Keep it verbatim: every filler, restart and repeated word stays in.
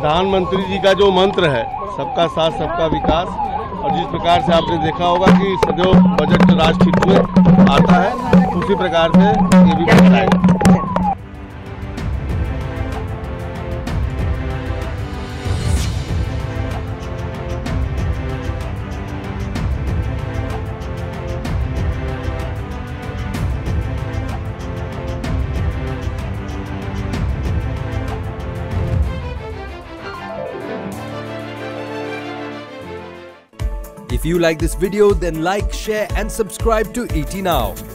प्रधानमंत्री जी का जो मंत्र है सबका साथ सबका विकास, और जिस प्रकार से आपने देखा होगा कि सदैव बजट राष्ट्र हित में आता है, उसी प्रकार से ये भी बनता है। If you like this video, then like, share and subscribe to E T Now.